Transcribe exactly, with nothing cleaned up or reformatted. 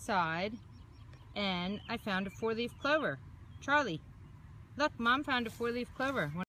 outside and I found a four-leaf clover. Charlie, look, Mom found a four-leaf clover.